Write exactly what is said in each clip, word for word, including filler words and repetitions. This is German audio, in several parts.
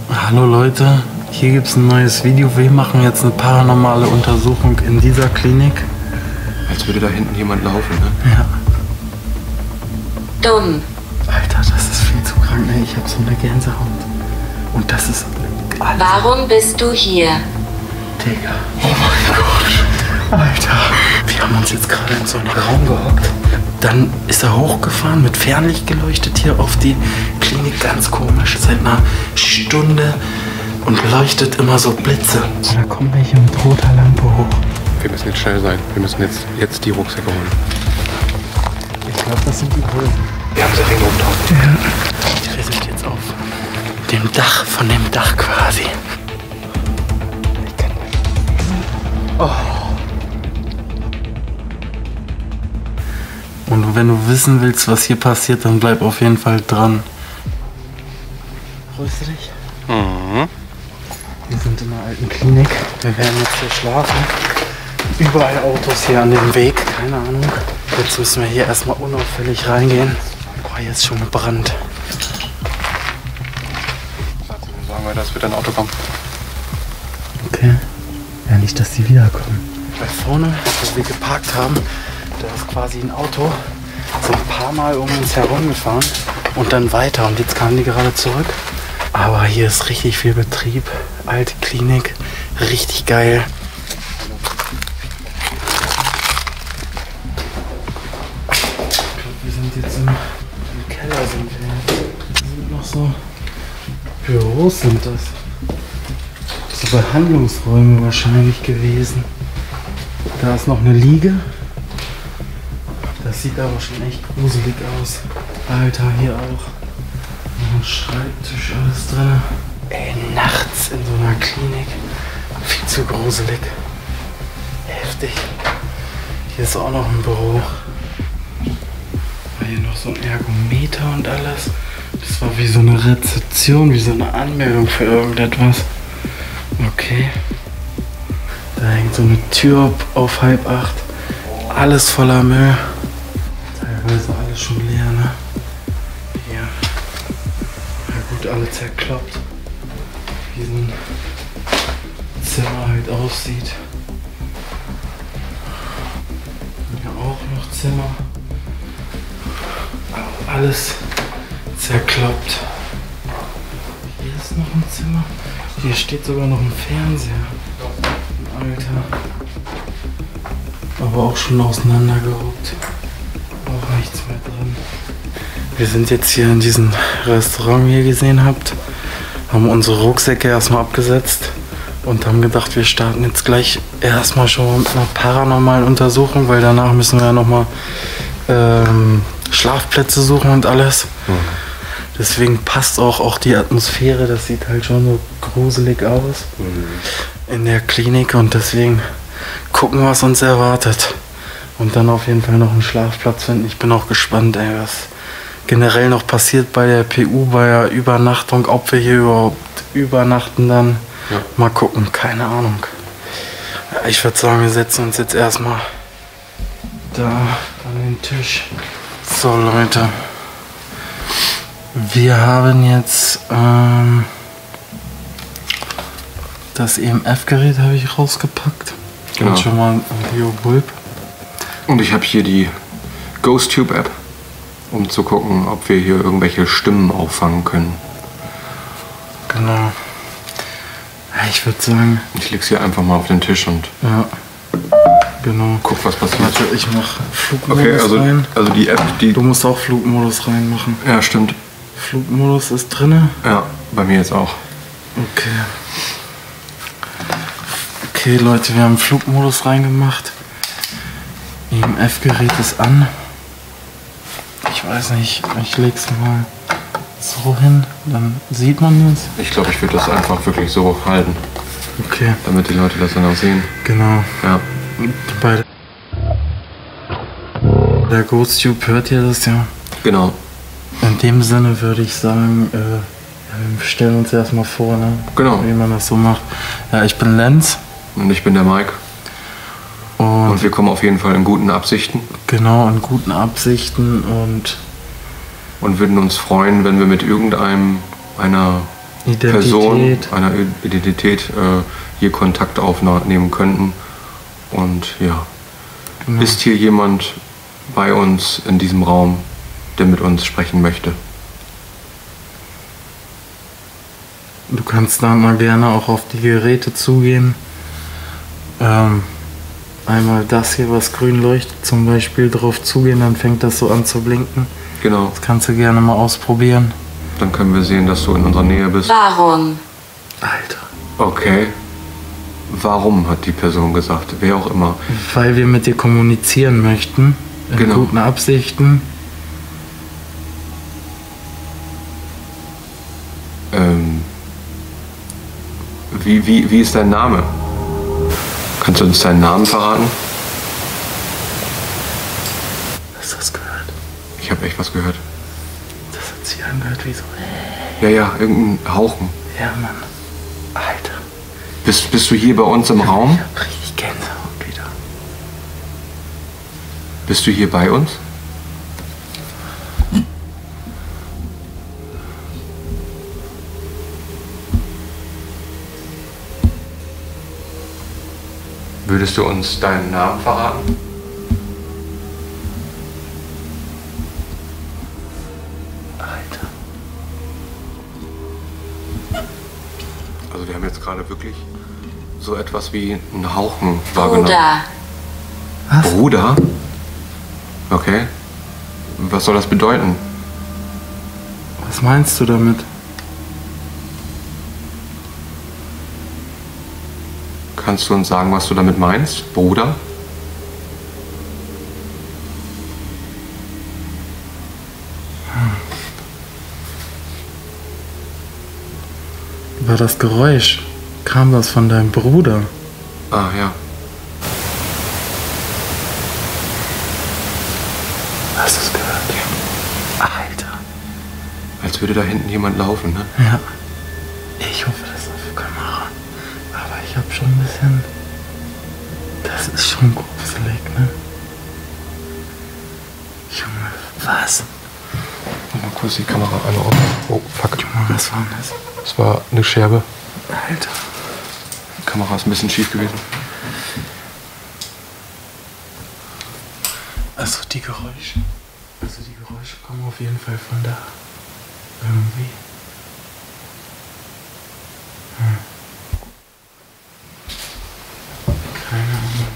Hallo Leute, hier gibt es ein neues Video. Wir machen jetzt eine paranormale Untersuchung in dieser Klinik. Als würde da hinten jemand laufen, ne? Ja. Dumm. Alter, das ist viel zu krank, ey. Ich hab so eine Gänsehaut. Und das ist alles. Warum bist du hier? Digga. Oh mein Gott. Alter. Wir haben uns jetzt gerade in so einen Raum gehockt. Dann ist er hochgefahren, mit Fernlicht geleuchtet hier auf die Klinik. Ganz komisch. Seit einer Stunde. Und leuchtet immer so Blitze. Da kommen welche mit roter Lampe hoch. Wir müssen jetzt schnell sein. Wir müssen jetzt, jetzt die Rucksäcke holen. Ich glaube, das sind die Hosen. Wir haben sie Ringe oben drauf. Ja. Wir sind jetzt auf dem Dach, von dem Dach quasi. Oh. Und wenn du wissen willst, was hier passiert, dann bleib auf jeden Fall dran. Freust du dich? Mhm. Wir sind in einer alten Klinik. Wir werden jetzt hier schlafen. Überall Autos hier an dem Weg, keine Ahnung. Jetzt müssen wir hier erstmal unauffällig reingehen. Boah, hier ist schon gebrannt. Sagen wir, dass wir dein Auto kommen. Okay. Ja, nicht, dass die wiederkommen. Weil vorne, wo wir geparkt haben, da ist quasi ein Auto so ein paar Mal um uns herum gefahren und dann weiter. Und jetzt kamen die gerade zurück. Aber hier ist richtig viel Betrieb. Alte Klinik. Richtig geil. Wir sind jetzt im, im Keller. Sind wir jetzt. Das sind noch so Büros sind das. So Behandlungsräume wahrscheinlich gewesen. Da ist noch eine Liege. Das sieht aber schon echt gruselig aus. Alter, hier auch. Noch ein Schreibtisch, alles drin. Ey, nachts in so einer Klinik. Viel zu gruselig. Heftig. Hier ist auch noch ein Büro. Hier noch so ein Ergometer und alles. Das war wie so eine Rezeption, wie so eine Anmeldung für irgendetwas. Okay. Da hängt so eine Tür auf halb acht. Alles voller Müll. Teilweise alles schon leer, ne? Hier. Ja gut, alle zerkloppt. Wie so ein Zimmer halt aussieht. Hier auch noch Zimmer. Aber alles zerkloppt. Hier ist noch ein Zimmer. Hier steht sogar noch ein Fernseher. Alter. Aber auch schon auseinandergerückt. Auch nichts mehr drin. Wir sind jetzt hier in diesem Restaurant, wie ihr gesehen habt. Haben unsere Rucksäcke erstmal abgesetzt. Und haben gedacht, wir starten jetzt gleich erstmal schon mit einer paranormalen Untersuchung. Weil danach müssen wir ja nochmal ähm, Schlafplätze suchen und alles. Mhm. Deswegen passt auch, auch die Atmosphäre, das sieht halt schon so gruselig aus mhm. in der Klinik und deswegen gucken, was uns erwartet. Und dann auf jeden Fall noch einen Schlafplatz finden. Ich bin auch gespannt, ey, was generell noch passiert bei der P U, bei der Übernachtung, ob wir hier überhaupt übernachten dann. Ja. Mal gucken, keine Ahnung. Ja, ich würde sagen, wir setzen uns jetzt erstmal da an den Tisch. So Leute. Wir haben jetzt ähm, das E M F-Gerät habe ich rausgepackt. Genau. Und schon mal ein Biobulb. Und ich habe hier die GhostTube-App, um zu gucken, ob wir hier irgendwelche Stimmen auffangen können. Genau. Ich würde sagen... Ich leg's hier einfach mal auf den Tisch und... Ja. Genau. Guck, was passiert. Warte, ich mach Flugmodus okay, also, rein. Also die App, die... Du musst auch Flugmodus reinmachen. Ja, stimmt. Flugmodus ist drin. Ja, bei mir jetzt auch. Okay. Okay, Leute, wir haben Flugmodus reingemacht. E M F-Gerät ist an. Ich weiß nicht, ich leg's mal so hin, dann sieht man das. Ich glaube, ich würde das einfach wirklich so halten. Okay. Damit die Leute das dann auch sehen. Genau. Ja. Bei der GhostTube hört ihr das ja. Genau. In dem Sinne würde ich sagen, äh, ja, wir stellen uns erstmal vor, ne? Genau. Wie man das so macht. Ja, ich bin Lenz. Und ich bin der Mike. Und, und wir kommen auf jeden Fall in guten Absichten. Genau, in guten Absichten und... Und würden uns freuen, wenn wir mit irgendeinem einer Identität. Person, einer Identität äh, hier Kontakt aufnehmen könnten. Und ja, Genau. ist hier jemand bei uns in diesem Raum, der mit uns sprechen möchte? Du kannst dann mal gerne auch auf die Geräte zugehen. Ähm, einmal das hier, was grün leuchtet, zum Beispiel drauf zugehen, dann fängt das so an zu blinken. Genau. Das kannst du gerne mal ausprobieren. Dann können wir sehen, dass du in unserer Nähe bist. Warum? Alter. Okay. Warum, hat die Person gesagt. Wer auch immer. Weil wir mit dir kommunizieren möchten. In Genau. guten Absichten. Ähm, wie, wie, wie ist dein Name? Kannst du uns deinen Namen verraten? Hast du das gehört? Ich habe echt was gehört. Das hat sich angehört wie so. Ja, ja, irgendein Hauchen. Ja, Mann. Alter. Bist, bist du hier bei uns im Raum? Ich hab richtig Gänsehaut wieder. Bist du hier bei uns? Würdest du uns deinen Namen verraten? Alter. Also wir haben jetzt gerade wirklich so etwas wie einen Hauchen wahrgenommen. Bruder. Was? Bruder? Okay. Was soll das bedeuten? Was meinst du damit? Kannst du uns sagen, was du damit meinst? Bruder? War das Geräusch? Kam das von deinem Bruder? Ah, ja. Hast du es gehört? Ja. Alter. Als würde da hinten jemand laufen, ne? Ja. Ich hoffe, das ist auf Kamera. Aber ich hab schon ein bisschen. Das ist schon gruselig, ne? Junge, was? Mal kurz die Kamera anrufen. Oh, fuck. Junge, was war denn das? Das war eine Scherbe. Alter. Die Kamera ist ein bisschen schief gewesen. Also die Geräusche. Also die Geräusche kommen auf jeden Fall von da. Irgendwie. Hm. Keine Ahnung.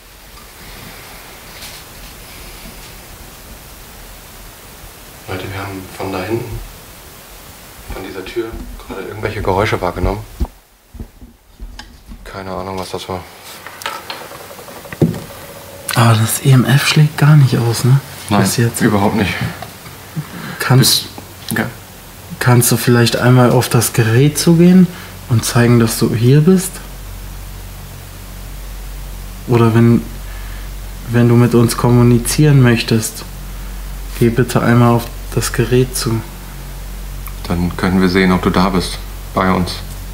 Leute, wir haben von da hinten, von dieser Tür, gerade irgendwelche Geräusche wahrgenommen. Keine Ahnung, was das war. Aber das E M F schlägt gar nicht aus, ne? Nein, Bis jetzt. überhaupt nicht. Kannst, Ja. kannst du vielleicht einmal auf das Gerät zugehen und zeigen, dass du hier bist? Oder wenn, wenn du mit uns kommunizieren möchtest, geh bitte einmal auf das Gerät zu. Dann können wir sehen, ob du da bist. Bei uns.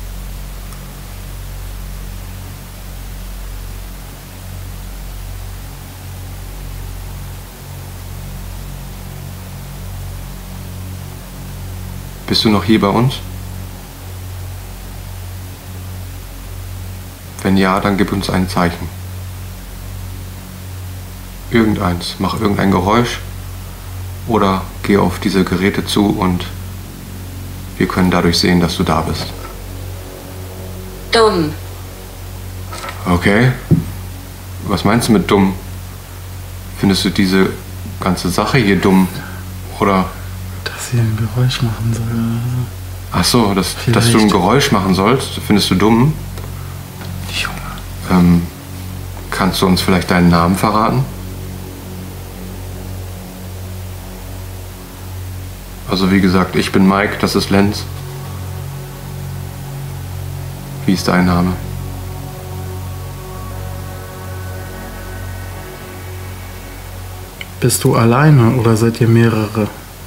Bist du noch hier bei uns? Wenn ja, dann gib uns ein Zeichen. Irgendeins. Mach irgendein Geräusch. Oder geh auf diese Geräte zu und wir können dadurch sehen, dass du da bist. Dumm. Okay. Was meinst du mit dumm? Findest du diese ganze Sache hier dumm? Oder... Dass sie ein Geräusch machen soll oder so. Ach so, dass, dass du ein Vielleicht. Geräusch machen sollst, findest du dumm? Junge. Ähm, kannst du uns vielleicht deinen Namen verraten? Also wie gesagt, ich bin Mike, das ist Lenz. Wie ist dein Name? Bist du alleine oder seid ihr mehrere?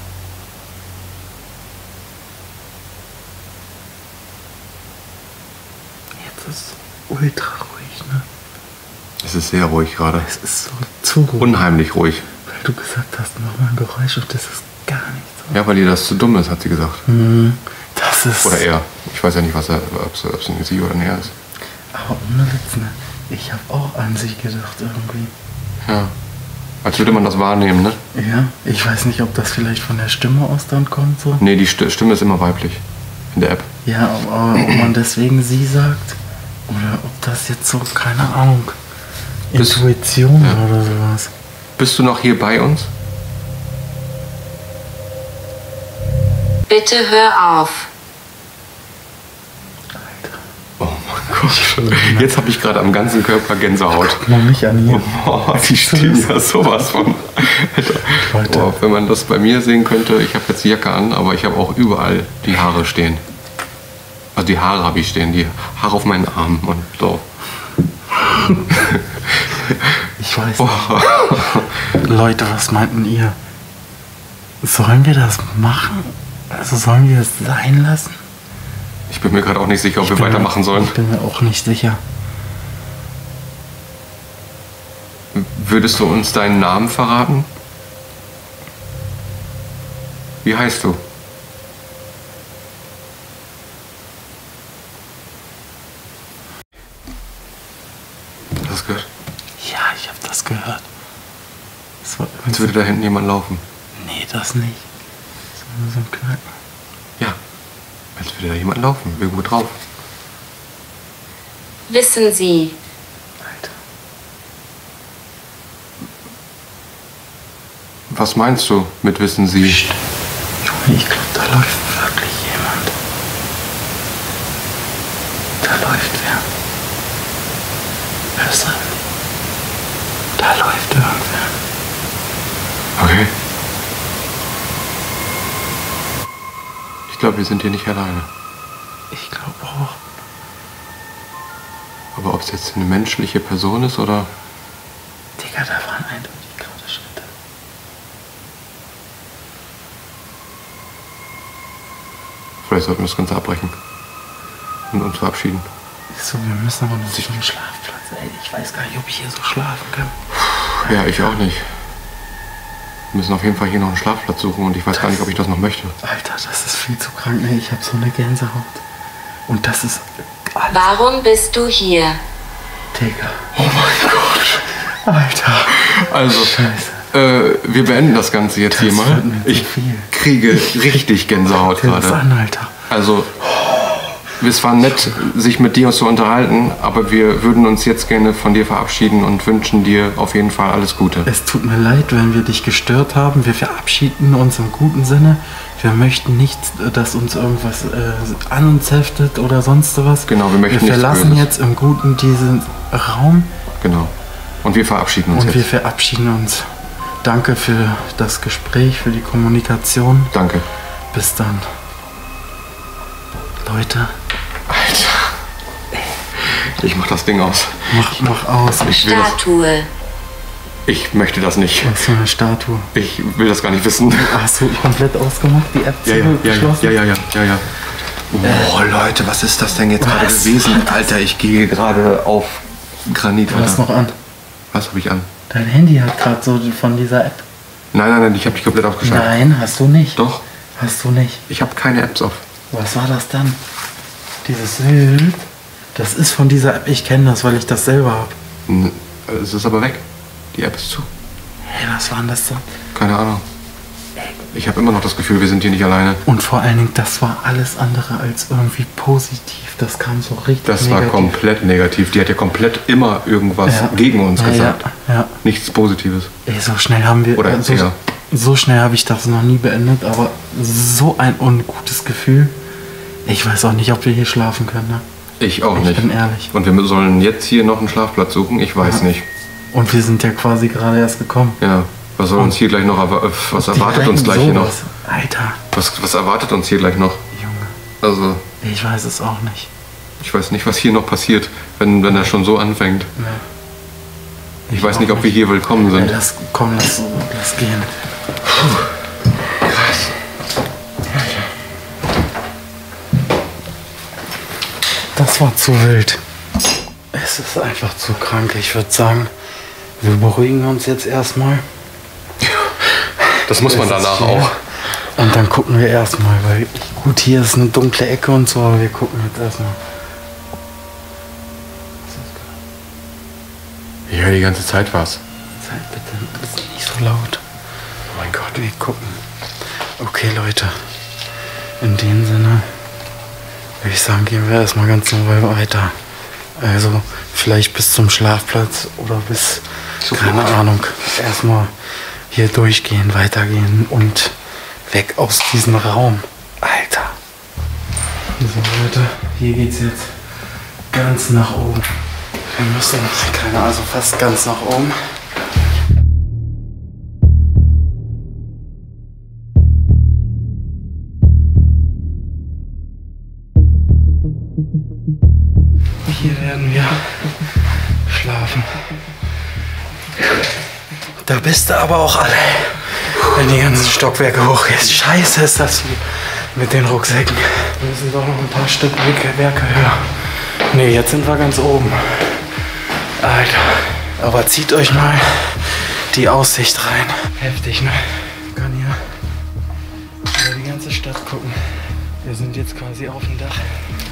Jetzt ist ultra ruhig, ne? Es ist sehr ruhig gerade. Es ist so zu ruhig, Unheimlich ruhig. weil du gesagt hast, mach mal ein Geräusch und das ist gar nicht so. Ja, weil dir das zu dumm ist, hat sie gesagt. Mhm. Das ist... Oder er. Ich weiß ja nicht, was er, ob es ein sie oder ein er ist. Aber ohne Witz, ne? Ich habe auch an sie gedacht irgendwie. Ja. Als würde man das wahrnehmen, ne? Ja, ich weiß nicht, ob das vielleicht von der Stimme aus dann kommt so. Nee, die St- Stimme ist immer weiblich. In der App. Ja, aber ob man deswegen sie sagt oder ob das jetzt so, keine Ahnung, Bist- Intuition ja. oder sowas. Bist du noch hier bei uns? Bitte hör auf. Oh mein Gott. Jetzt habe ich gerade am ganzen Körper Gänsehaut. Guck mal mich an hier. Oh, die stehen ja sowas von. Leute. Oh, wenn man das bei mir sehen könnte, ich habe jetzt die Jacke an, aber ich habe auch überall die Haare stehen. Also die Haare habe ich stehen, die Haare auf meinen Armen und so. Ich weiß Oh. nicht. Leute, was meinten ihr? Sollen wir das machen? Also sollen wir es sein lassen? Ich bin mir gerade auch nicht sicher, ob wir bin weitermachen mir, sollen. Ich bin mir auch nicht sicher. Würdest du uns deinen Namen verraten? Wie heißt du? Hast du das gehört? Ja, ich habe das gehört. Das war Als würde da hinten jemand laufen. Nee, das nicht. Das war nur so ein Knacken. Ja. Als würde da jemand laufen, irgendwo drauf. Wissen Sie, Alter. Was meinst du mit wissen Sie? Psst. Junge, ich glaube, da läuft wirklich jemand. Da läuft wer. Hörst du? Da läuft irgendwer. Okay. Ich glaube, wir sind hier nicht alleine. Ich glaube auch. Aber ob es jetzt eine menschliche Person ist oder... Digga, da waren eindeutig gerade Schritte. Vielleicht sollten wir das Ganze abbrechen und uns verabschieden. So, wir müssen aber noch so einen Schlafplatz. Ey, ich weiß gar nicht, ob ich hier so schlafen kann. Ja, ich auch nicht. Wir müssen auf jeden Fall hier noch einen Schlafplatz suchen und ich weiß gar nicht, ob ich das noch möchte. Alter, das ist viel zu krank. Ey, ich habe so eine Gänsehaut. Und das ist alles. warum bist du hier? Digga. Oh mein Gott. Alter. Also, Scheiße. äh, wir beenden das Ganze jetzt Das hier mal. wird mir zu Ich viel. kriege richtig Gänsehaut Guck dir das gerade. an, Alter. Also, es war nett, sich mit dir zu unterhalten, aber wir würden uns jetzt gerne von dir verabschieden und wünschen dir auf jeden Fall alles Gute. Es tut mir leid, wenn wir dich gestört haben. Wir verabschieden uns im guten Sinne. Wir möchten nicht, dass uns irgendwas äh, an uns heftet oder sonst was. Genau, wir möchten Wir nichts verlassen Böses. jetzt im Guten diesen Raum Genau. Und wir verabschieden uns und wir jetzt. verabschieden uns. Danke für das Gespräch, für die Kommunikation. Danke. Bis dann. Leute, Alter. Ich mach das Ding aus. mach, mach aus. Ich will das, Statue. ich möchte das nicht. Was für eine Statue. Ich will das gar nicht wissen. Hast du komplett ausgemacht, die App Ja, ja, ja, ja, geschlossen? ja, ja, ja, ja, ja. Oh, Leute, was ist das denn jetzt gerade Was? gewesen? Alter, ich gehe gerade auf Granit. Du hast Alter. noch an. Was habe ich an? Dein Handy hat gerade so von dieser App. Nein, nein, nein, ich habe dich komplett aufgeschaltet. Nein, hast du nicht. Doch, Hast du nicht. ich habe keine Apps auf. Was war das dann? Dieses Bild? Das ist von dieser App. Ich kenne das, weil ich das selber habe. N- Es ist aber weg. Die App ist zu. Hey, was war denn das so? Keine Ahnung. Ich habe immer noch das Gefühl, wir sind hier nicht alleine. Und vor allen Dingen, das war alles andere als irgendwie positiv. Das kam so richtig Das war negativ. komplett negativ. Die hat ja komplett immer irgendwas Ja. gegen uns Ja, gesagt. Ja, ja. Nichts Positives. Ey, so schnell haben wir... Oder so, eher. so schnell habe ich das noch nie beendet, aber so ein ungutes Gefühl. Ich weiß auch nicht, ob wir hier schlafen können. Ne? Ich auch Ich nicht. bin ehrlich. Und wir sollen jetzt hier noch einen Schlafplatz suchen? Ich weiß nicht. Und wir sind ja quasi gerade erst gekommen. Ja. Was soll uns hier gleich noch erwa- Was erwartet Direkt uns gleich hier noch? sowas. Alter, Was, was erwartet uns hier gleich noch? Junge, Also, ich weiß es auch nicht. ich weiß nicht, was hier noch passiert, wenn, wenn das schon so anfängt. Nee. Ich weiß auch nicht, ob wir hier willkommen Ey, sind. lass, komm, lass, lass gehen. Das war zu wild. Es ist einfach zu krank. Ich würde sagen, wir beruhigen uns jetzt erstmal. Das muss man Es ist danach viel. auch. Und dann gucken wir erstmal, weil ich Gut, hier ist eine dunkle Ecke und so, aber wir gucken jetzt erstmal. Ich höre die ganze Zeit was. Zeit bitte, das ist nicht so laut. Oh mein Gott, wir gucken. Okay, Leute. In dem Sinne würde ich sagen, gehen wir erstmal ganz normal weiter. Also vielleicht bis zum Schlafplatz oder bis, so keine gut. Ahnung, erstmal hier durchgehen, weitergehen und weg aus diesem Raum. Alter. So Leute, hier geht's jetzt ganz nach oben. Wir müssen, keine Ahnung, also fast ganz nach oben. Hier werden wir schlafen. Da bist du aber auch alle, wenn die ganzen Stockwerke hochgehst. Scheiße ist das hier mit den Rucksäcken. Wir müssen doch noch ein paar Stockwerke höher. Ne, jetzt sind wir ganz oben. Alter, aber zieht euch mal die Aussicht rein. Heftig, ne? Ich kann hier über die ganze Stadt gucken. Wir sind jetzt quasi auf dem Dach.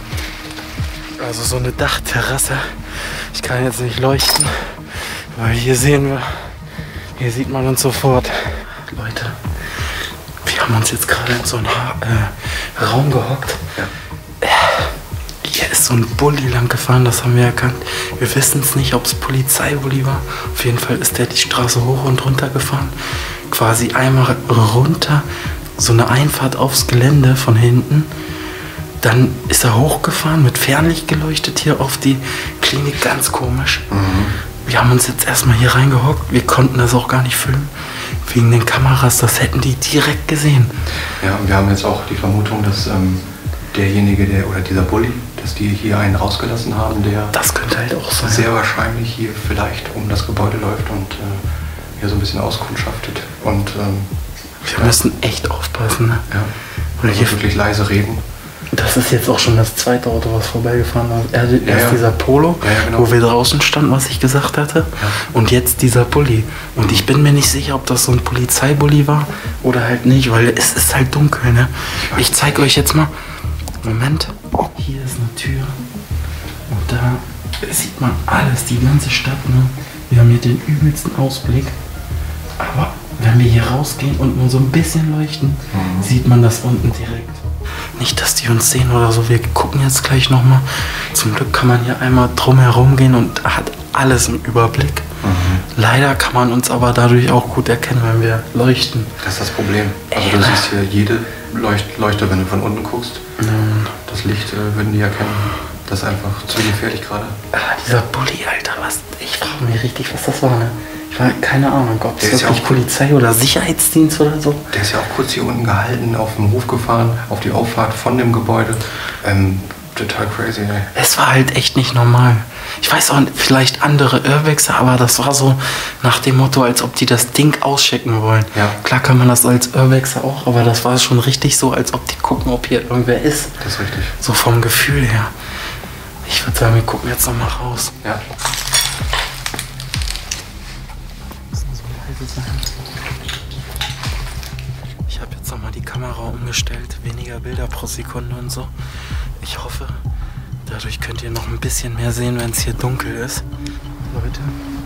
Also so eine Dachterrasse. Ich kann jetzt nicht leuchten, weil hier sehen wir, hier sieht man uns sofort. Leute, wir haben uns jetzt gerade in so einen äh, Raum gehockt. Ja. Hier ist so ein Bulli lang gefahren, das haben wir erkannt. Wir wissen es nicht, ob es Polizeibulli war. Auf jeden Fall ist der die Straße hoch und runter gefahren. Quasi einmal runter, so eine Einfahrt aufs Gelände von hinten. Dann ist er hochgefahren, mit Fernlicht geleuchtet hier auf die Klinik, ganz komisch. Mhm. Wir haben uns jetzt erstmal hier reingehockt, wir konnten das auch gar nicht filmen. Wegen den Kameras, das hätten die direkt gesehen. Ja, und wir haben jetzt auch die Vermutung, dass ähm, derjenige, der oder dieser Bulli, dass die hier einen rausgelassen haben, der das könnte halt auch sein. Sehr wahrscheinlich hier vielleicht um das Gebäude läuft und äh, hier so ein bisschen auskundschaftet. Und ähm, wir ja. müssen echt aufpassen. Ne? Ja. Und hier wirklich leise reden. Das ist jetzt auch schon das zweite Auto, was vorbeigefahren ist. Erst ja, ja. dieser Polo, ja, ja, genau. wo wir draußen standen, was ich gesagt hatte. Ja. Und jetzt dieser Bulli. Und ich bin mir nicht sicher, ob das so ein Polizeibulli war oder halt nicht, weil es ist halt dunkel. Ne? Ich, ich zeige euch jetzt mal. Moment. Hier ist eine Tür. Und da sieht man alles, die ganze Stadt. Ne? Wir haben hier den übelsten Ausblick. Aber wenn wir hier rausgehen und nur so ein bisschen leuchten, mhm. sieht man das unten direkt. Nicht, dass die uns sehen oder so. Wir gucken jetzt gleich nochmal. Zum Glück kann man hier einmal drum herum gehen und hat alles im Überblick. Mhm. Leider kann man uns aber dadurch auch gut erkennen, wenn wir leuchten. Das ist das Problem. Also du siehst hier jede Leucht Leuchte, wenn du von unten guckst. Mhm. Das Licht äh, würden die erkennen. Das ist einfach zu gefährlich gerade. Ah, dieser Bulli, Alter, was? Ich frage mich richtig, was das war, ne? Ich war keine Ahnung, ob es wirklich ja Polizei oder Sicherheitsdienst oder so. Der ist ja auch kurz hier unten gehalten, auf dem Hof gefahren, auf die Auffahrt von dem Gebäude. Ähm, total crazy, ey. Es war halt echt nicht normal. Ich weiß auch, vielleicht andere Irrwechsel, aber das war so nach dem Motto, als ob die das Ding auschecken wollen. Ja. Klar kann man das als Irrwechsel auch, aber das war schon richtig so, als ob die gucken, ob hier irgendwer ist. Das ist richtig. So vom Gefühl her. Ich würde sagen, wir gucken jetzt noch mal raus. Ja. Ich habe jetzt noch mal die Kamera umgestellt, weniger Bilder pro Sekunde und so. Ich hoffe, dadurch könnt ihr noch ein bisschen mehr sehen, wenn es hier dunkel ist. Leute,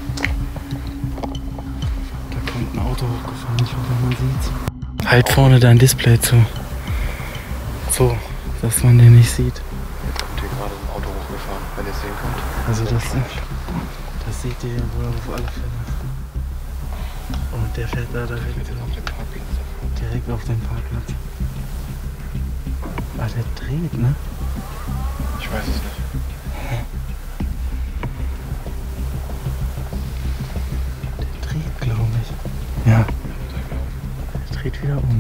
da kommt ein Auto hochgefahren, ich hoffe, man sieht's. Halt vorne dein Display zu. So, dass man den nicht sieht. Jetzt kommt hier gerade ein Auto hochgefahren, wenn ihr es sehen könnt. Also das, das seht ihr wohl auf alle Fälle. Und der fährt da direkt auf den Parkplatz. Direkt auf den Parkplatz. Ah, der dreht, ne? Ich weiß es nicht. Hä? Der dreht, glaube ich. Ja. Der dreht wieder um.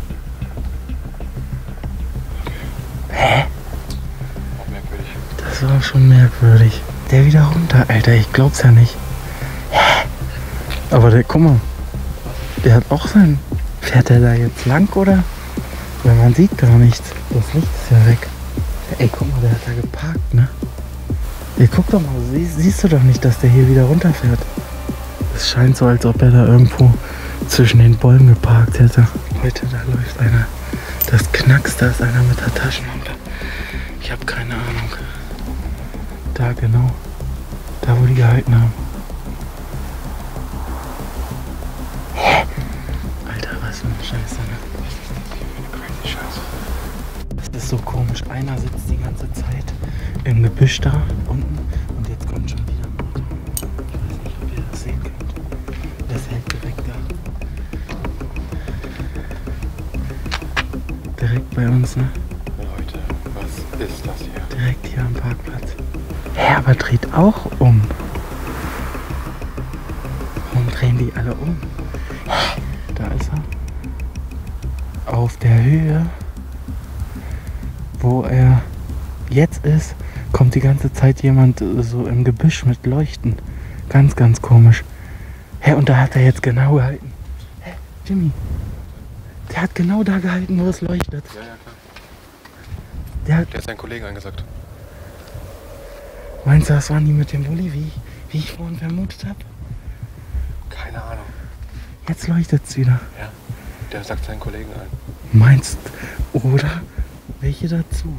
Hä? Auch merkwürdig. Das war schon merkwürdig. Der wieder runter, Alter, ich glaub's ja nicht. Hä? Aber der, guck mal. Der hat auch sein... Fährt der da jetzt lang, oder? Weil man sieht gar nichts. Das Licht ist ja weg. Ey, guck mal, der hat da geparkt, ne? Ey, guck doch mal, sie, siehst du doch nicht, dass der hier wieder runterfährt. Es scheint so, als ob er da irgendwo zwischen den Bäumen geparkt hätte. Leute, da läuft einer. Das knackst, da ist einer mit der Taschenlampe. Ich habe keine Ahnung. Da genau. Da wo die gehalten haben. Alter, was für eine Scheiße, ne? Crazy Scheiße. Das ist so komisch. Einer sitzt die ganze Zeit im Gebüsch da unten und jetzt kommt schon wieder ein Auto. Ich weiß nicht, ob ihr das sehen könnt. Das hält direkt da. Direkt bei uns, ne? Leute, was ist das hier? Direkt hier am Parkplatz. Hä, aber dreht auch um. Warum drehen die alle um? Da ist er. Auf der Höhe, wo er jetzt ist, kommt die ganze Zeit jemand so im Gebüsch mit Leuchten. Ganz, ganz komisch. Hä, und da hat er jetzt genau gehalten. Hä, Jimmy. Der hat genau da gehalten, wo es leuchtet. Ja, ja, klar. Der, hat, Der hat seinen Kollegen angesagt. meinst du, das waren die mit dem Bulli, wie, wie ich vorhin vermutet habe? Keine Ahnung. Jetzt leuchtet es wieder. Ja. Der sagt seinen Kollegen an. Meinst oder welche dazu?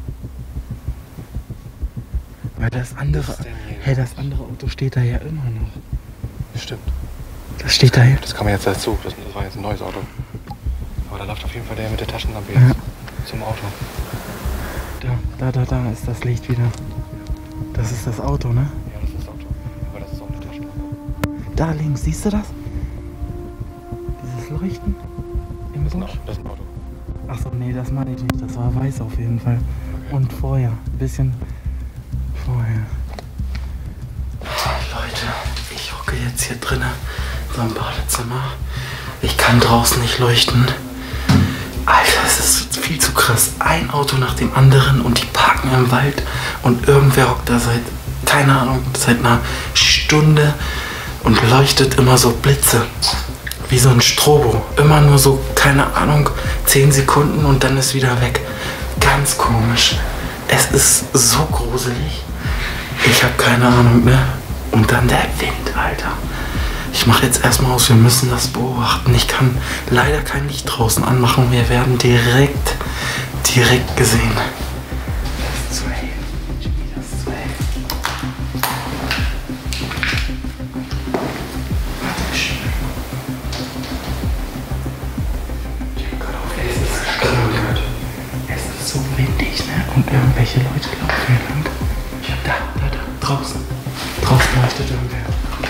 Weil das andere, Was ist denn hier hey, das andere Auto steht da ja immer noch. Stimmt. Das steht da ja. Das kann man jetzt dazu. Das, das war jetzt ein neues Auto. Aber da läuft auf jeden Fall der mit der Taschenlampe Ja. jetzt zum Auto. Da, da, da, da ist das Licht wieder. Das ist das Auto, ne? Ja, das ist das Auto. Aber das ist auch eine Taschenlampe. Da links, siehst du das? Dieses Leuchten im Das ist ein, Busch. das ist ein Auto. Achso, nee, das meine ich nicht. Das war weiß auf jeden Fall. Okay. Und vorher, ein bisschen vorher. Leute, ich hocke jetzt hier drinnen, so im Badezimmer. Ich kann draußen nicht leuchten. Alter, es ist viel zu krass. Ein Auto nach dem anderen und die parken im Wald und irgendwer hockt da seit, keine Ahnung, seit einer Stunde und leuchtet immer so Blitze. Wie so ein Strobo. Immer nur so, keine Ahnung, zehn Sekunden und dann ist wieder weg. Ganz komisch. Es ist so gruselig. Ich habe keine Ahnung, ne? Und dann der Wind, Alter. Ich mache jetzt erstmal aus, wir müssen das beobachten. Ich kann leider kein Licht draußen anmachen. Wir werden direkt, direkt gesehen. Das ist zu hell. Jimmy, das ist zu hell. Warte, schnell. Es ist krank. Es ist so windig, ne? Und irgendwelche Leute laufen hier lang. Da, da, da, draußen. Draußen leuchtet irgendwer.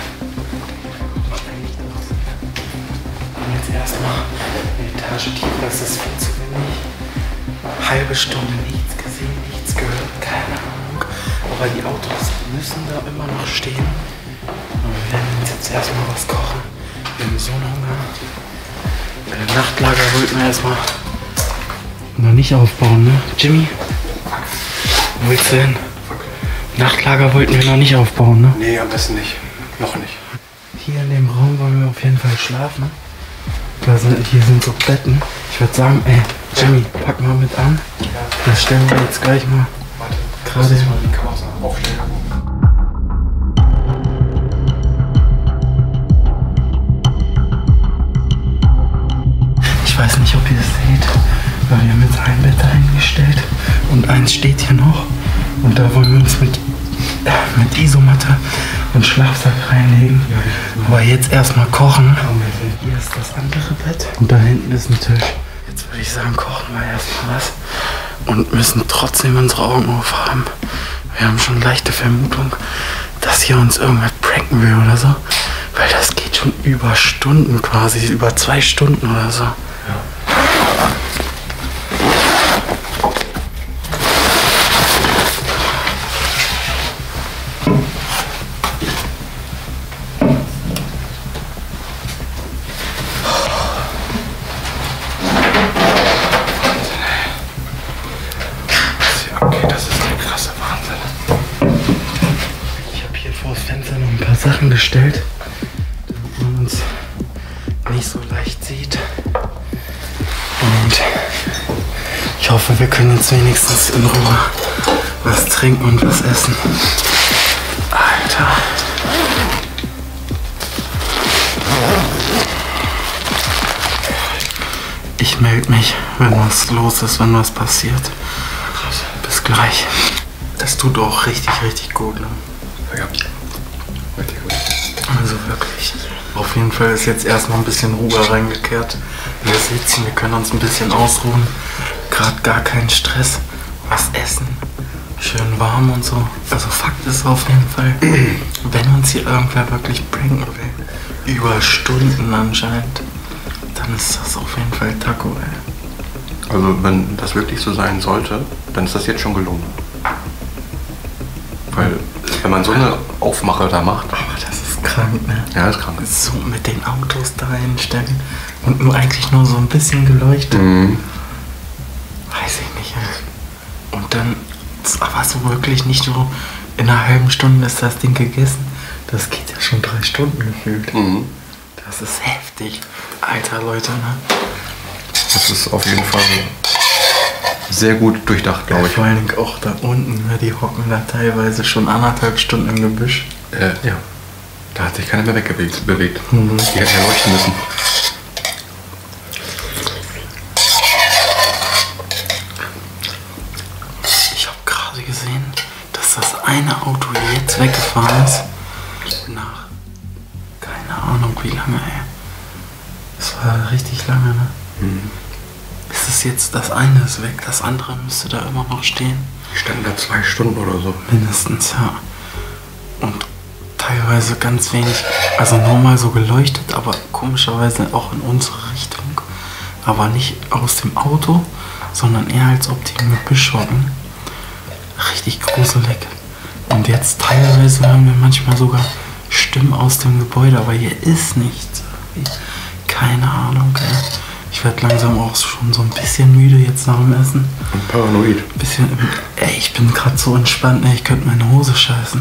Und jetzt erstmal eine Etage tiefer, das ist viel zu wenig. Halbe Stunde nichts gesehen, nichts gehört, keine Ahnung. Aber die Autos müssen da immer noch stehen. Und wir werden uns jetzt erstmal was kochen. Wir haben so einen Hunger. Äh, Nachtlager wollten wir erstmal noch nicht aufbauen, ne? Jimmy? Wo willst du hin? Nachtlager wollten wir noch nicht aufbauen, ne? Nee, am besten nicht. Noch nicht. Hier in dem Raum wollen wir auf jeden Fall schlafen. Da sind, hier sind so Betten. Ich würde sagen, ey, Jimmy, pack mal mit an. Das stellen wir jetzt gleich mal Warte, gerade lass uns hin. mal die Kameras aufstellen. Ich weiß nicht, ob ihr es seht, aber wir haben jetzt ein Bett dahingestellt und eins steht hier noch. Und da wollen wir uns mit, äh, mit Isomatte und Schlafsack reinlegen. Aber jetzt erstmal kochen. Hier ist das andere Bett. Und da hinten ist ein Tisch. Jetzt würde ich sagen, kochen wir erstmal was. Und müssen trotzdem unsere Augen aufhaben. Wir haben schon leichte Vermutung, dass hier uns irgendwas pranken will oder so. Weil das geht schon über Stunden quasi, über zwei Stunden oder so. Sachen gestellt, damit man uns nicht so leicht sieht. Und ich hoffe, wir können jetzt wenigstens in Ruhe was trinken und was essen. Alter. Ich Ich melde mich, wenn was los ist, wenn was passiert. Bis gleich. Das tut auch richtig, richtig gut. Ne? Ja, richtig gut. Also wirklich. Auf jeden Fall ist jetzt erstmal ein bisschen Ruhe reingekehrt. Wir sitzen, wir können uns ein bisschen ausruhen. Gerade gar keinen Stress. Was essen. Schön warm und so. Also Fakt ist auf jeden Fall, wenn uns hier irgendwer wirklich pranken will, über Stunden anscheinend, dann ist das auf jeden Fall Taco, ey. Also wenn das wirklich so sein sollte, dann ist das jetzt schon gelungen. Weil wenn man so eine Aufmache da macht... Aber das ist krank, ne? Ja, das ist krank. So mit den Autos da hinstellen und nur eigentlich nur so ein bisschen geleuchtet. Mhm. Weiß ich nicht, ey. Und dann, aber so wirklich nicht so, in einer halben Stunde ist das Ding gegessen. Das geht ja schon drei Stunden gefühlt. Mhm. Das ist heftig. Alter, Leute, ne? Das ist auf jeden Fall sehr gut durchdacht, glaube ich. Vor allen Dingen auch da unten, ne? Die hocken da teilweise schon anderthalb Stunden im Gebüsch. Äh, ja. Da hat sich keiner mehr wegbewegt. Bewegt. Mhm. Die hätten ja leuchten müssen. Ich habe gerade gesehen, dass das eine Auto jetzt weggefahren ist. Nach keine Ahnung wie lange, ey. Das war richtig lange, ne? Mhm. Ist es jetzt, das eine ist weg, das andere müsste da immer noch stehen. Die standen da zwei Stunden oder so. Mindestens, ja. Und teilweise ganz wenig, also normal so geleuchtet, aber komischerweise auch in unsere Richtung. Aber nicht aus dem Auto, sondern eher als ob die im Gebüsch hocken. Richtig gruselig. Und jetzt teilweise hören wir manchmal sogar Stimmen aus dem Gebäude, aber hier ist nichts. Keine Ahnung, ey. Ich werde langsam auch schon so ein bisschen müde jetzt nach dem Essen. Und paranoid. Bisschen, ey, ich bin gerade so entspannt, ey, ich könnte meine Hose scheißen.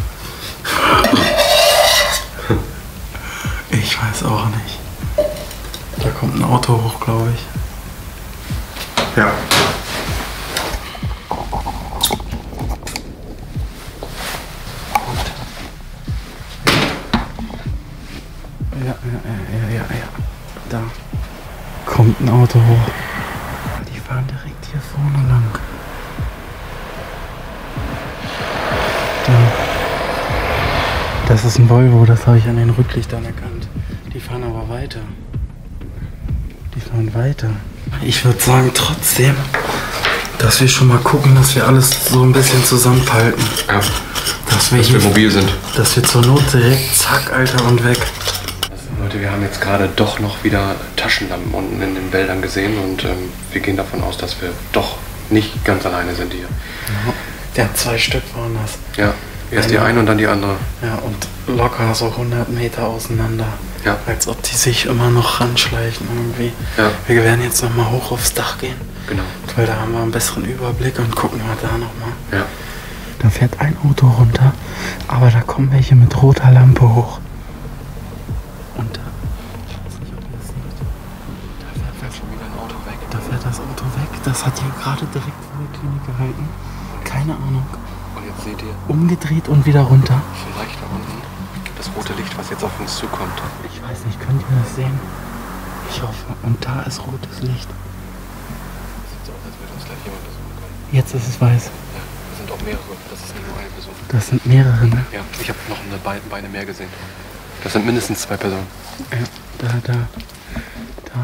Ich weiß auch nicht. Da kommt ein Auto hoch, glaube ich. Ja. Ja, ja, ja, ja, ja. Da kommt ein Auto hoch. Die fahren direkt hier vorne lang. Da. Das ist ein Volvo, das habe ich an den Rücklichtern erkannt. Die fahren aber weiter. Die fahren weiter. Ich würde sagen trotzdem, dass wir schon mal gucken, dass wir alles so ein bisschen zusammenhalten. Ja. Dass wir Dass hier wir mobil sind. Dass wir zur Not direkt zack, Alter, und weg. Leute, wir haben jetzt gerade doch noch wieder Taschenlampen unten in den Wäldern gesehen und ähm, wir gehen davon aus, dass wir doch nicht ganz alleine sind hier. Ja, zwei Stück waren das. Ja, erst die eine und dann die andere. Ja, und locker so hundert Meter auseinander. Ja. Als ob die sich immer noch ranschleichen irgendwie. Ja. Wir werden jetzt nochmal hoch aufs Dach gehen. Genau. Weil da haben wir einen besseren Überblick und gucken wir da nochmal. Ja. Da fährt ein Auto runter, aber da kommen welche mit roter Lampe hoch. Und da, ich weiß nicht, ob ihr das seht, da fährt, Fährt schon wieder ein Auto weg. da fährt das Auto weg. Das hat hier gerade direkt vor der Klinik gehalten. Keine Ahnung. Und jetzt seht ihr Umgedreht und wieder runter. vielleicht da unten das rote Licht, was jetzt auf uns zukommt. Ich weiß nicht, könnt ihr das sehen? Ich hoffe. Und da ist rotes Licht. Sieht so aus, als würde uns gleich jemand besuchen kommen. Jetzt ist es weiß. Ja, wir sind auch mehrere. Das ist nicht nur eine Person. Das sind mehrere, ne? Ja, ich habe noch eine Be Beine mehr gesehen. Das sind mindestens zwei Personen. Ja, da, da, da.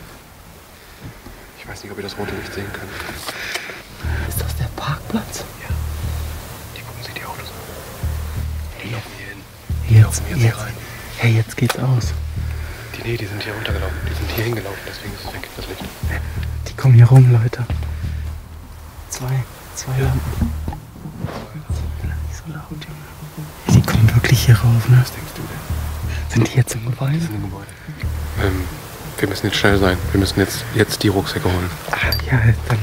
Ich weiß nicht, ob ihr das rote Licht sehen könnt. Ist das der Parkplatz? Ja. Die gucken sich die Autos an. Die Hey, laufen hier hin. Die jetzt, laufen jetzt, jetzt. hier rein. Hey, jetzt geht's aus. Die, nee, die sind hier runtergelaufen. Die sind hier hingelaufen, deswegen ist es weg, das Licht. Die kommen hier rum, Leute. Zwei, zwei Lampen. Nicht so laut, Junge. Die kommen wirklich hier rauf, ne? Was denkst du denn? Sind die jetzt im Gebäude? Die sind im Gebäude. Ähm, wir müssen jetzt schnell sein. Wir müssen jetzt, jetzt die Rucksäcke holen. Ah, ja, dann.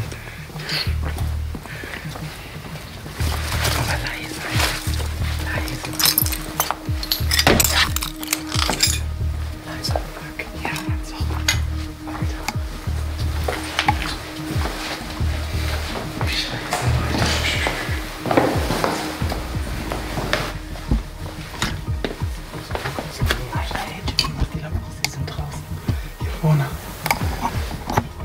Aber leise. Leise. Leise. Ja, so. Alter. Scheiße, Leute. Alter, ey, Jimmy, mach die Lampe aus, die sind draußen. Hier vorne.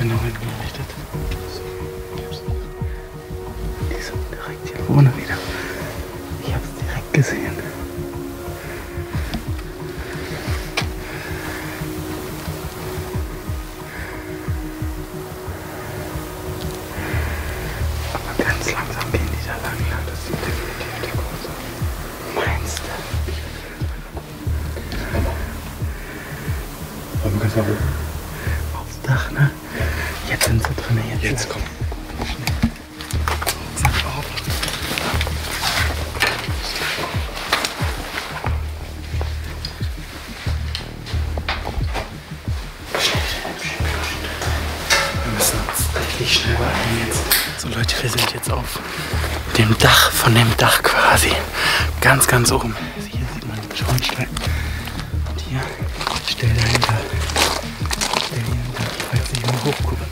genau hingerichtet. Die sind direkt hier vorne wieder. Ich hab's direkt gesehen. Aber ganz langsam gehen die da lang. Ja, das sieht definitiv der große. Meinst du? Warum kannst du mal Aufs Dach, ne? Jetzt sind sie drin. Jetzt, Jetzt komm. Zack, auf. Wir müssen uns richtig schnell beeilen jetzt. So Leute, wir sind jetzt auf dem Dach, von dem Dach quasi. Ganz, ganz oben. Also hier sieht man den Schornstein. Und hier, stell dahinter. Stell dahinter, falls ich mal hochgucke.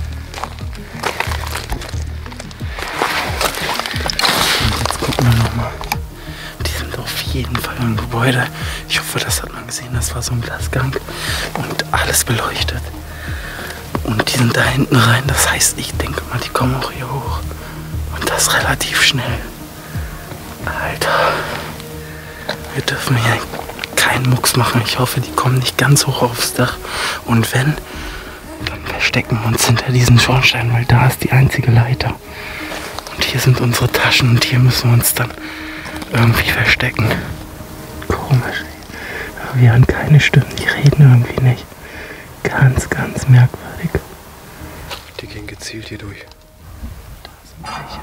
Und jetzt gucken wir nochmal. Die sind auf jeden Fall im Gebäude. Ich hoffe, das hat man gesehen. Das war so ein Glasgang und alles beleuchtet. Und die sind da hinten rein. Das heißt, ich denke mal, die kommen auch hier hoch. Und das relativ schnell. Alter. Wir dürfen hier keinen Mucks machen. Ich hoffe, die kommen nicht ganz hoch aufs Dach. Und wenn, dann verstecken wir uns hinter diesen Schornstein, weil da ist die einzige Leiter. Und hier sind unsere Taschen und hier müssen wir uns dann irgendwie verstecken. Komisch. Aber wir haben keine Stimmen, die reden irgendwie nicht. Ganz, ganz merkwürdig. Die gehen gezielt hier durch. Da sind welche.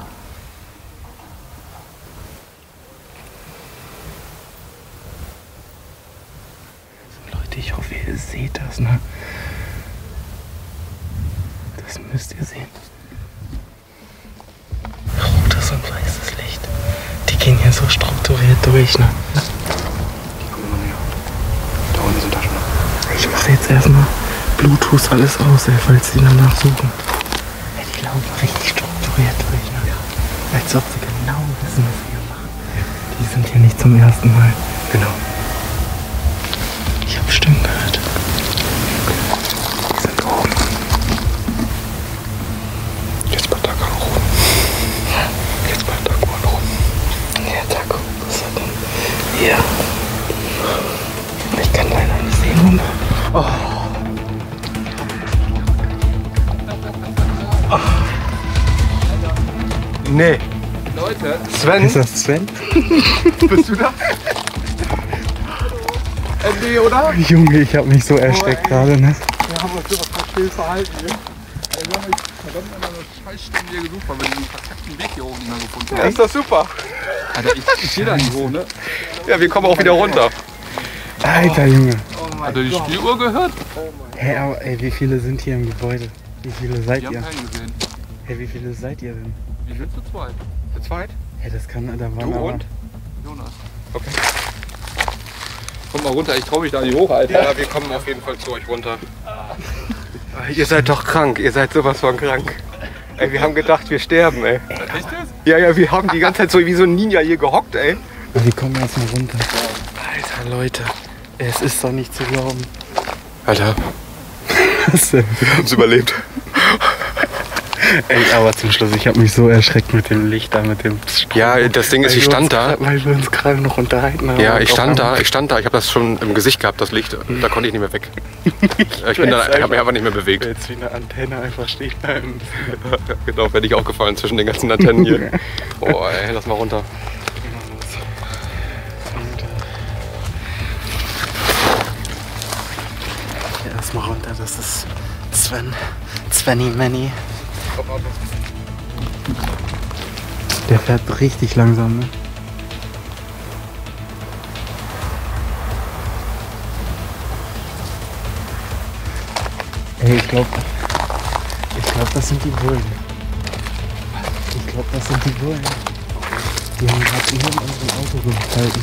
Leute, ich hoffe, ihr seht das, ne? Das müsst ihr sehen. Rotes und weißes Licht. Die gehen hier so strukturiert durch, ne? Die kommen immer näher. Da unten sind Taschen. Ich mache jetzt erstmal Bluetooth alles aus, ey, falls die danach suchen. Ey, die laufen richtig strukturiert durch, ne? Ja. Als ob sie genau wissen, was sie hier machen. Die sind hier nicht zum ersten Mal. Genau. Ich habe Stimmen gehört. Die sind oben. Jetzt bei Tag rum. Jetzt bei Tag rum. Ja, da guck, was ist er denn? Hier. Ich kann leider nicht sehen, Hunde. Oh. Nee. Leute, Sven, Ist das Sven? bist du da? äh, nee, oder? Junge, ich habe mich so erschreckt ey. gerade, ne? Wir haben uns sowas verspielt verhalten hier. Ey, wir haben echt verdammt an einer Scheißstunde hier gesucht, weil wir diesen verkackten Weg hier oben nicht mehr gefunden Ja, haben. ist doch super. Alter, ich, ich sehe da nicht hoch, ne? Ja, wir kommen auch wieder runter. Alter, Junge. Oh mein Hat er die Spieluhr gehört? Hä, hey, aber ey, wie viele sind hier im Gebäude? Wie viele seid Die haben ihr? keinen gesehen. Hey, wie viele seid ihr denn? Wir sind zu zweit. Zu zweit? Hey, das kann, da waren Du aber... und? Jonas. Okay. Komm mal runter, ich trau mich da nicht hoch, Alter. Ja, wir kommen auf jeden Fall zu euch runter. Ihr seid doch krank, ihr seid sowas von krank. Ey, wir haben gedacht, wir sterben, ey. Echt jetzt? Ja, ja, wir haben die ganze Zeit so wie so ein Ninja hier gehockt, ey. Wir kommen erstmal runter. Alter, Leute. Es ist doch nicht zu glauben. Alter, Was denn? wir haben es überlebt. Ey, aber zum Schluss, ich habe mich so erschreckt mit dem Licht da, mit dem Strom. Ja, das Ding ist, Weil ich wir stand uns da. grad- Weil wir uns gerade noch unterhalten haben. Ja, und ich auf stand da, einmal- ich stand da, ich habe das schon im Gesicht gehabt, das Licht. Da konnte ich nicht mehr weg. Ich bin da, ich habe mich einfach nicht mehr bewegt. Jetzt wie eine Antenne einfach stehen bleiben. Genau, werde ich aufgefallen zwischen den ganzen Antennen hier. Oh, ey, lass mal runter. Und, äh, ja, erstmal runter, das ist Sven. Svenny Manny. Der fährt richtig langsam, ne? Ey, ich glaube, ich glaube, das sind die Bullen. Ich glaube, das sind die Bullen. Die haben gerade eben in unserem Auto gehalten.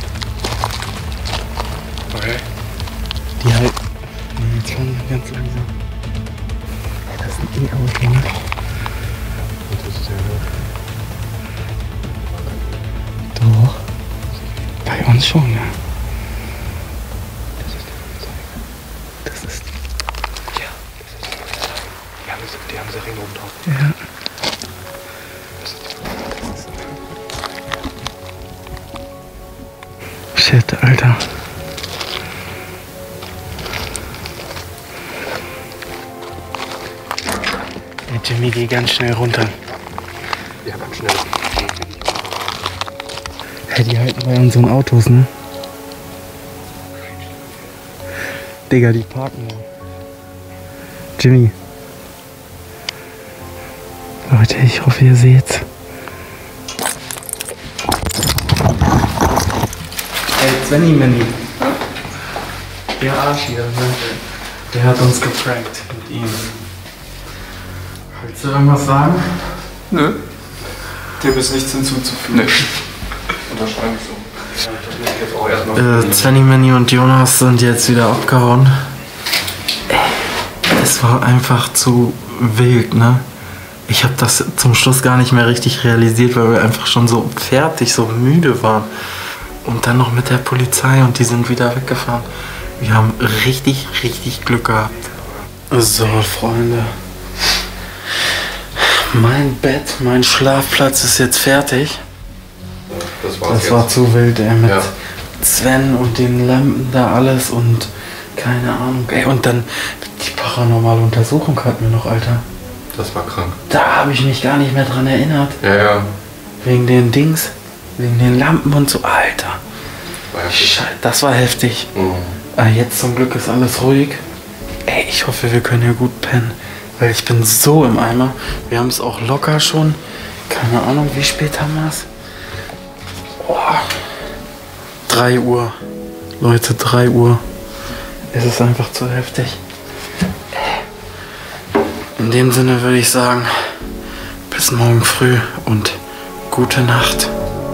Okay. Die halten. Nee, jetzt fahren wir ganz langsam. Ey, das sind die Auto, ne? Doch. Bei uns schon, ja. Das ist. Ja, das ist. Ja, Die haben sie Ring oben drauf. Ja. Shit, Alter. Hey, Jimmy, geh ganz schnell runter. Ja, ganz schnell. Hey, die halten bei unseren Autos, ne? Digga, die parken da. Jimmy. Leute, ich hoffe, ihr seht's. Hey, Svenny Manny. Der Arsch hier, ne? Der hat uns geprankt mit ihm. Willst du irgendwas sagen? Nö. Dem ist nichts hinzuzufügen. Nee. Unterschreibe ich so. Äh, Svenny Manny und Jonas sind jetzt wieder abgehauen. Es war einfach zu wild, ne? Ich habe das zum Schluss gar nicht mehr richtig realisiert, weil wir einfach schon so fertig, so müde waren. Und dann noch mit der Polizei und die sind wieder weggefahren. Wir haben richtig, richtig Glück gehabt. So, Freunde. Mein Bett, mein Schlafplatz ist jetzt fertig. Das, war's Das jetzt. war zu wild, ey, mit Ja. Sven und den Lampen da alles und keine Ahnung. Ey, und dann die paranormale Untersuchung hatten wir noch, Alter. Das war krank. Da habe ich mich gar nicht mehr dran erinnert. Ja, ja. Wegen den Dings, wegen den Lampen und so, Alter. War heftig. Scheiße, das war heftig. Mhm. Ah, jetzt zum Glück ist alles ruhig. Ey, ich hoffe, wir können hier gut pennen. Weil ich bin so im Eimer. Wir haben es auch locker schon. Keine Ahnung, wie spät haben wir es? Oh. drei Uhr. Leute, drei Uhr. Es ist einfach zu heftig. In dem Sinne würde ich sagen, bis morgen früh und gute Nacht.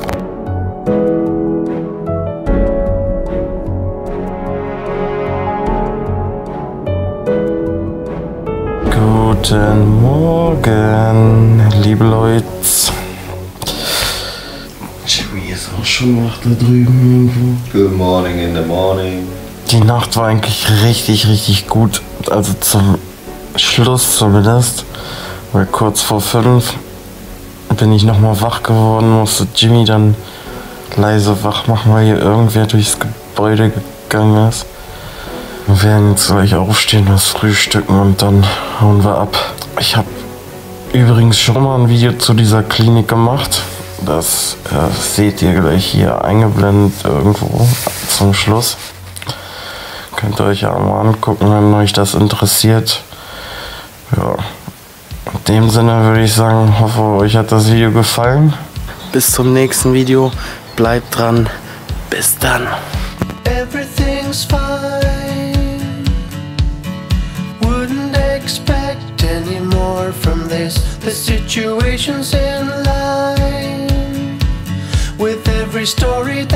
Guten Morgen, liebe Leute. Jimmy ist auch schon wach da drüben irgendwo. Good morning in the morning. Die Nacht war eigentlich richtig, richtig gut. Also zum Schluss zumindest. Weil kurz vor fünf bin ich nochmal wach geworden, musste Jimmy dann leise wach machen, weil hier irgendwer durchs Gebäude gegangen ist. Wir werden jetzt gleich aufstehen, das frühstücken und dann hauen wir ab. Ich habe übrigens schon mal ein Video zu dieser Klinik gemacht. Das äh, seht ihr gleich hier eingeblendet irgendwo zum Schluss. Könnt ihr euch ja mal angucken, wenn euch das interessiert. Ja, in dem Sinne würde ich sagen, hoffe euch hat das Video gefallen. Bis zum nächsten Video. Bleibt dran. Bis dann. Everything's fine. Wouldn't expect any more from this. The situation's in line. With every story